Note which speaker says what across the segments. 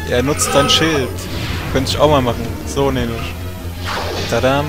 Speaker 1: Er nutzt sein Schild. Könnte ich auch mal machen. So nämlich. Tadam.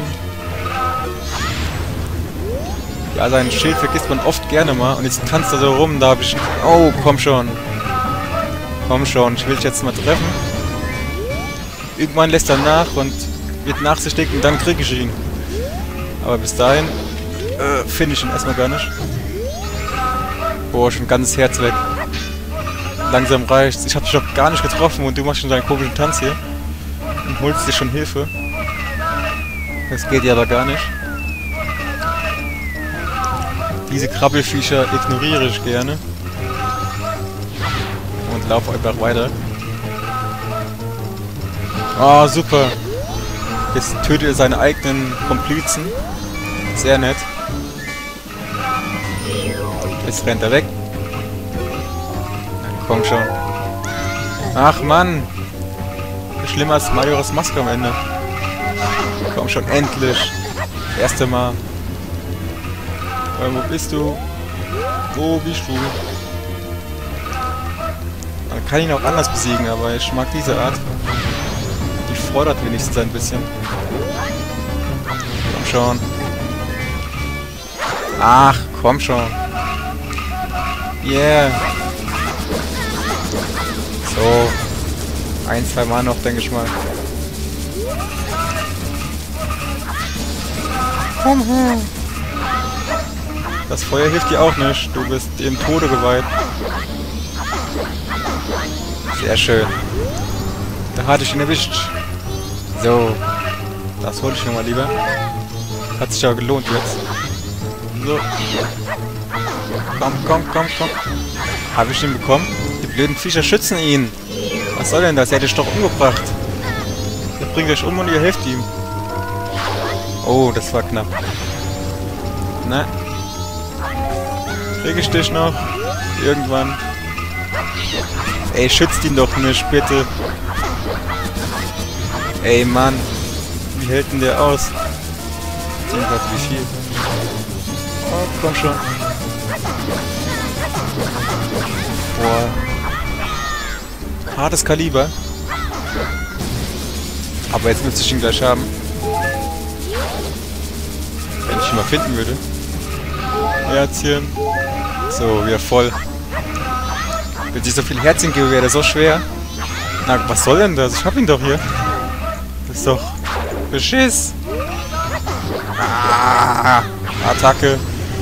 Speaker 1: Ja, sein Schild vergisst man oft gerne mal. Und jetzt tanzt er so rum. Da habe ich... Oh, komm schon. Komm schon. Ich will dich jetzt mal treffen. Irgendwann lässt er nach und wird nachsichtig und dann kriege ich ihn. Aber bis dahin finde ich ihn erstmal gar nicht. Boah, schon ein ganzes Herz weg. Langsam reicht's. Ich hab dich noch gar nicht getroffen und du machst schon deinen komischen Tanz hier. Und holst dir schon Hilfe. Das geht ja aber gar nicht. Diese Krabbelfiecher ignoriere ich gerne. Und laufe einfach weiter. Oh, super. Jetzt tötet er seine eigenen Komplizen. Sehr nett. Jetzt rennt er weg. Komm schon. Ach Mann. Schlimmer als Majoras Maske am Ende. Komm schon, endlich. Erste Mal. Wo bist du? Wo bist du? Man kann ihn auch anders besiegen, aber ich mag diese Art. Die fordert wenigstens ein bisschen. Komm schon. Ach, komm schon. Yeah. So. 1, 2 Mal noch, denke ich mal. Komm her. Das Feuer hilft dir auch nicht. Du bist dem Tode geweiht. Sehr schön. Da hatte ich ihn erwischt. So. Das hole ich mir mal lieber. Hat sich ja gelohnt jetzt. So. Komm, komm, komm, komm. Habe ich ihn bekommen? Die blöden Viecher schützen ihn. Was soll denn das? Er hätte dich doch umgebracht. Ihr bringt euch um und ihr helft ihm. Oh, das war knapp. Na? Krieg ich dich noch? Irgendwann. Ey, schützt ihn doch nicht, bitte. Ey, Mann. Wie hält denn der aus? Jedenfalls wie viel? Oh, komm schon. Boah. Hartes Kaliber. Aber jetzt müsste ich ihn gleich haben. Wenn ich ihn mal finden würde. Herzchen. So, wieder voll. Wenn ich so viel Herzchen gebe, wäre das so schwer. Na, was soll denn das? Ich hab ihn doch hier. Das ist doch Beschiss. Ah, Attacke.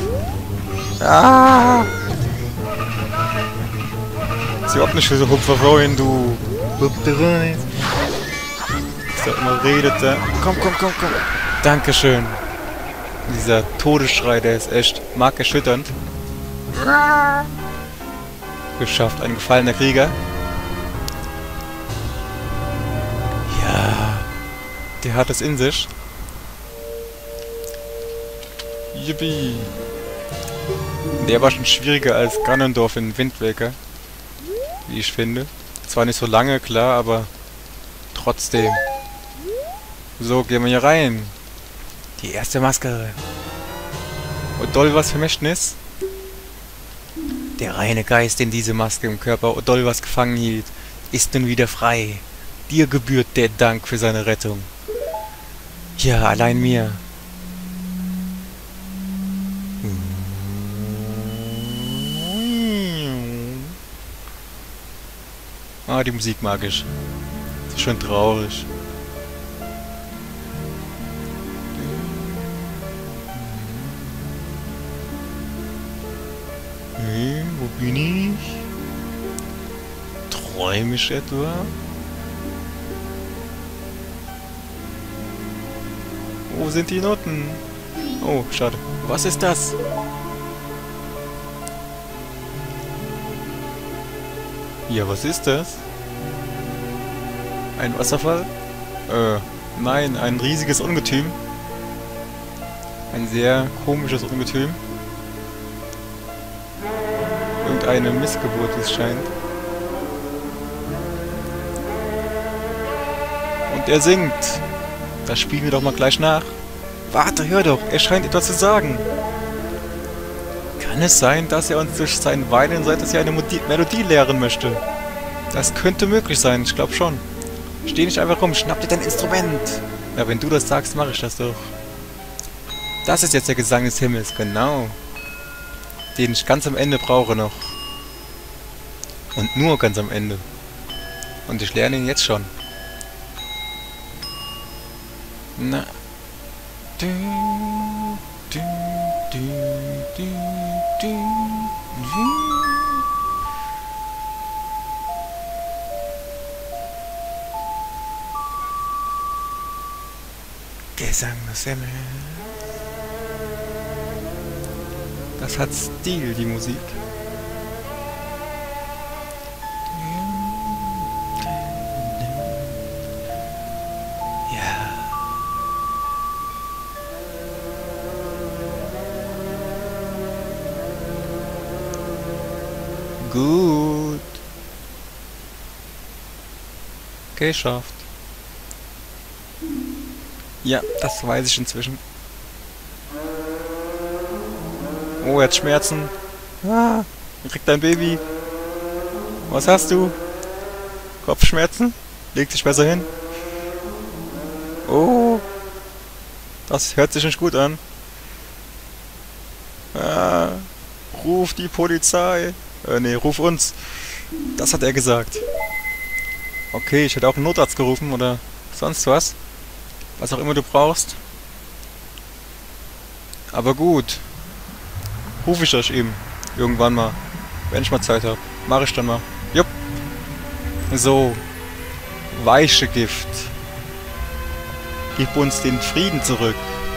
Speaker 1: Ah. Ist überhaupt nicht für so Hupferoin, du. Hupferoin. Was da immer redet da. Komm, komm, komm, komm. Dankeschön. Dieser Todesschrei, der ist echt markerschütternd. Geschafft, ein gefallener Krieger. Ja, der hat es in sich. Yippie. Der war schon schwieriger als Ganondorf in Wind Waker. Wie ich finde. Zwar nicht so lange, klar, aber trotzdem. So, gehen wir hier rein. Die erste Maske. Odolvas Vermächtnis. Der reine Geist, den diese Maske im Körper Odolvas gefangen hielt, ist nun wieder frei. Dir gebührt der Dank für seine Rettung. Ja, allein mir. Ah, die Musik mag ich. Ist schon traurig. Hey, wo bin ich? Träume ich etwa? Wo sind die Noten? Oh, schade. Was ist das? Ja, was ist das? Ein Wasserfall? Nein, ein riesiges Ungetüm. Ein sehr komisches Ungetüm. Irgendeine Missgeburt, wie es scheint. Und er singt. Das spielen wir doch mal gleich nach. Warte, hör doch, er scheint etwas zu sagen. Kann es sein, dass er uns durch sein Weinen seit das Jahr eine Melodie lehren möchte? Das könnte möglich sein, ich glaube schon. Steh nicht einfach rum, schnapp dir dein Instrument. Ja, wenn du das sagst, mache ich das doch. Das ist jetzt der Gesang des Himmels, genau. Den ich ganz am Ende brauche noch. Und nur ganz am Ende. Und ich lerne ihn jetzt schon. Na. Du, du, du, du, du, du. Gesang des Himmels. Das hat Stil, die Musik. Ja. Gut. Geschafft. Ja, das weiß ich inzwischen. Oh, er hat Schmerzen. Ah, er kriegt ein Baby. Was hast du? Kopfschmerzen? Leg dich besser hin. Oh, das hört sich nicht gut an. Ah, ruf die Polizei. Nee, ruf uns. Das hat er gesagt. Okay, ich hätte auch einen Notarzt gerufen oder sonst was. Was auch immer du brauchst. Aber gut. Ruf ich euch eben. Irgendwann mal. Wenn ich mal Zeit habe. Mach ich dann mal. Jupp. So. Weiche Gift. Gib uns den Frieden zurück.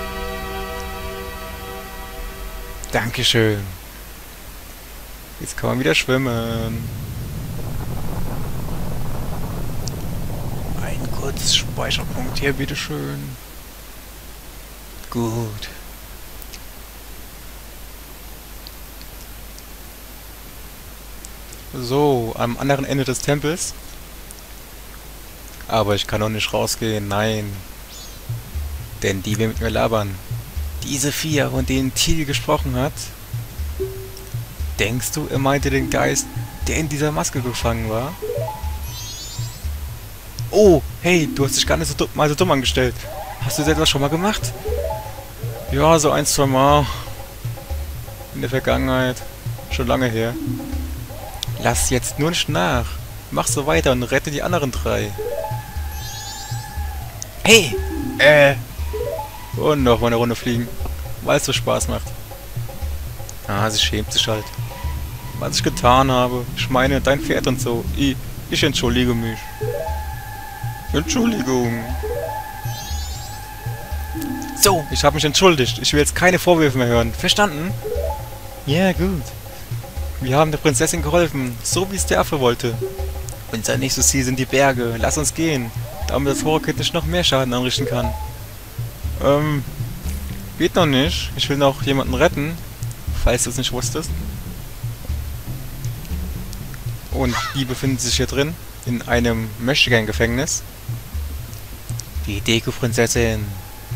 Speaker 1: Dankeschön. Jetzt kann man wieder schwimmen. Ein kurzes Speicherpunkt hier, bitteschön. Gut. So, am anderen Ende des Tempels. Aber ich kann noch nicht rausgehen, nein. Denn die will mit mir labern. Diese 4, von denen Thiel gesprochen hat. Denkst du, er meinte den Geist, der in dieser Maske gefangen war? Oh, hey, du hast dich gar nicht so dumm angestellt. Hast du das etwas schon mal gemacht? Ja, so 1, 2 Mal. In der Vergangenheit. Schon lange her. Lass jetzt nur nicht nach. Mach so weiter und rette die anderen 3. Hey! Und noch mal eine Runde fliegen. Weil es so Spaß macht. Ah, sie schämt sich halt. Was ich getan habe. Ich meine, dein Pferd und so. Ich entschuldige mich. Entschuldigung. So, ich habe mich entschuldigt. Ich will jetzt keine Vorwürfe mehr hören. Verstanden? Ja, gut. Wir haben der Prinzessin geholfen, so wie es der Affe wollte. Unser nächstes Ziel sind die Berge. Lass uns gehen, damit das Horrorkind nicht noch mehr Schaden anrichten kann. Geht noch nicht. Ich will noch jemanden retten, falls du es nicht wusstest. Und die befinden sich hier drin, in einem Möchtegern-Gefängnis. Die Deko-Prinzessin.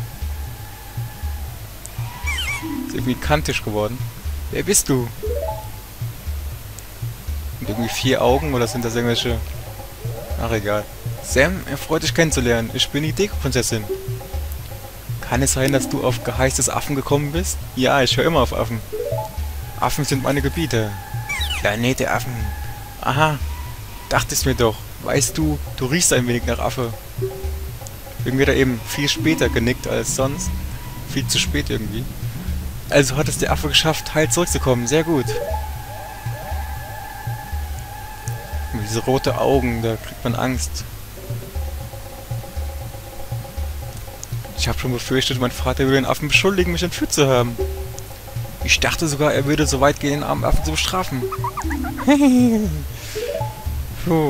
Speaker 1: Ist irgendwie kantisch geworden. Wer bist du? Und irgendwie 4 Augen, oder sind das irgendwelche... Ach, egal. Sam, er freut dich kennenzulernen. Ich bin die Deko-Prinzessin. Kann es sein, dass du auf Geheiß des Affen gekommen bist? Ja, ich höre immer auf Affen. Affen sind meine Gebiete. Planet der Affen. Aha. Dachte es mir doch. Weißt du, du riechst ein wenig nach Affe. Irgendwie hat er eben viel später genickt als sonst. Viel zu spät irgendwie. Also hat es der Affe geschafft, heil zurückzukommen. Sehr gut. Und diese rote Augen, da kriegt man Angst. Ich habe schon befürchtet, mein Vater würde den Affen beschuldigen, mich entführt zu haben. Ich dachte sogar, er würde so weit gehen, den armen Affen zu bestrafen. Puh.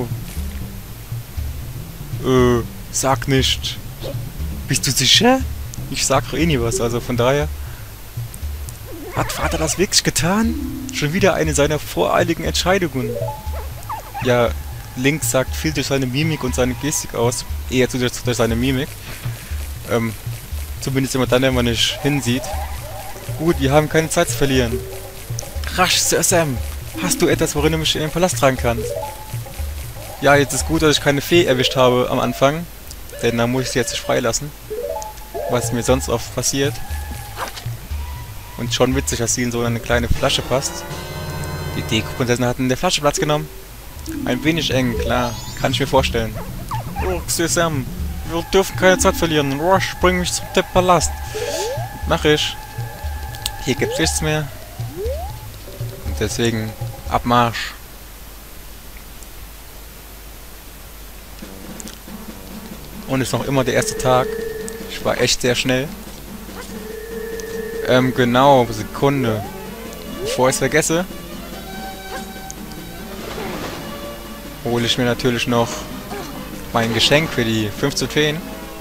Speaker 1: Sag nicht. Bist du sicher? Ich sag doch eh nie was, also von daher... Hat Vater das wirklich getan? Schon wieder eine seiner voreiligen Entscheidungen. Ja, Link sagt viel durch seine Mimik und seine Gestik aus. Eher durch seine Mimik. Zumindest immer dann, wenn man nicht hinsieht. Gut, wir haben keine Zeit zu verlieren. Rasch, Sir Sam. Hast du etwas, worin du mich in den Palast tragen kannst? Ja, jetzt ist gut, dass ich keine Fee erwischt habe am Anfang. Denn da muss ich sie jetzt nicht freilassen. Was mir sonst oft passiert. Und schon witzig, dass sie in so eine kleine Flasche passt. Die Deko-Prinzessin hat in der Flasche Platz genommen. Ein wenig eng, klar. Kann ich mir vorstellen. Oh, Sam, wir dürfen keine Zeit verlieren. Rush, bring mich zum Palast. Mach ich. Hier gibt's nichts mehr. Und deswegen Abmarsch. Und ist noch immer der erste Tag. Ich war echt sehr schnell. Genau, Sekunde. Bevor ich es vergesse, hole ich mir natürlich noch mein Geschenk für die 15 Feen.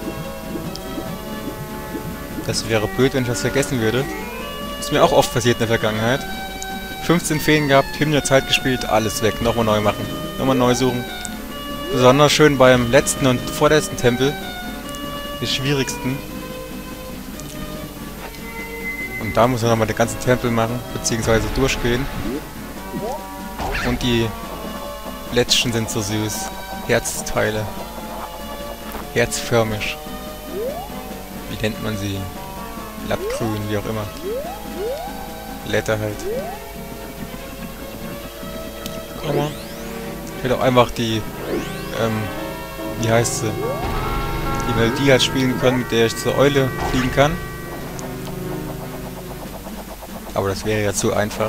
Speaker 1: Das wäre blöd, wenn ich das vergessen würde. Ist mir auch oft passiert in der Vergangenheit. 15 Feen gehabt, Hymne der Zeit gespielt, alles weg. Nochmal neu machen. Nochmal neu suchen. Besonders schön beim letzten und vorletzten Tempel. Die schwierigsten. Und da muss man nochmal den ganzen Tempel machen, beziehungsweise durchgehen. Und die Plättchen sind so süß. Herzteile. Herzförmig. Wie nennt man sie? Blattgrün, wie auch immer. Blätter halt. Aber ich will auch einfach die, wie heißt sie? Die Melodie halt spielen können, mit der ich zur Eule fliegen kann. Aber das wäre ja zu einfach.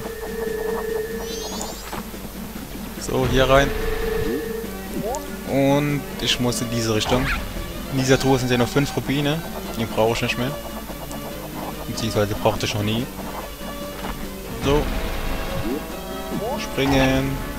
Speaker 1: So, hier rein. Und ich muss in diese Richtung. In dieser Truhe sind ja noch 5 Rubine. Die brauche ich nicht mehr. Beziehungsweise brauchte ich noch nie. So. Springen.